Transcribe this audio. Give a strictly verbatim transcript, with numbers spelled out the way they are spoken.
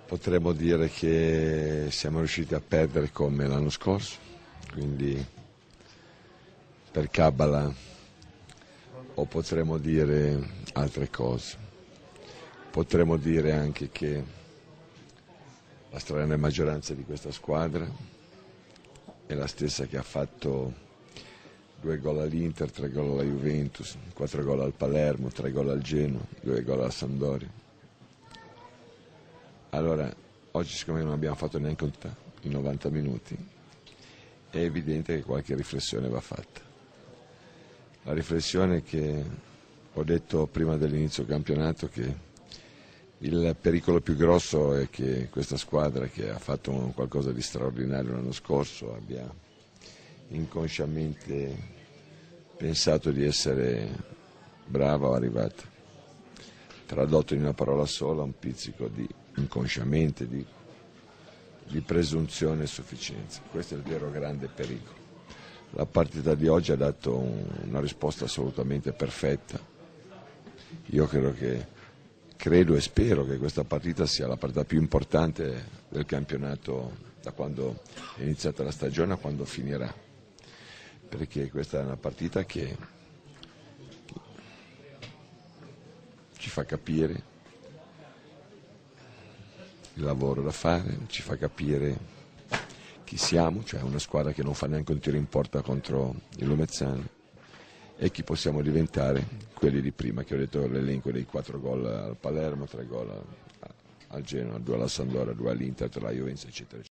Potremmo dire che siamo riusciti a perdere come l'anno scorso, quindi per cabala, o potremmo dire altre cose. Potremmo dire anche che la stragrande maggioranza di questa squadra è la stessa che ha fatto due gol all'Inter, tre gol alla Juventus, quattro gol al Palermo, tre gol al Genoa, due gol alla Sampdoria. Allora, oggi siccome non abbiamo fatto neanche i novanta minuti, è evidente che qualche riflessione va fatta. La riflessione che ho detto prima dell'inizio del campionato, che il pericolo più grosso è che questa squadra, che ha fatto qualcosa di straordinario l'anno scorso, abbia inconsciamente pensato di essere brava o arrivata. Tradotto in una parola sola, un pizzico di inconsciamente, di, di presunzione e sufficienza. Questo è il vero grande pericolo. La partita di oggi ha dato un, una risposta assolutamente perfetta. Io credo che Credo e spero che questa partita sia la partita più importante del campionato da quando è iniziata la stagione a quando finirà, perché questa è una partita che ci fa capire il lavoro da fare, ci fa capire chi siamo, cioè una squadra che non fa neanche un tiro in porta contro il Lumezzane, e chi possiamo diventare, quelli di prima, che ho detto l'elenco dei quattro gol al Palermo, tre gol al Genoa, due alla Sampdoria, due all'Inter, tre alla Juventus, eccetera, eccetera.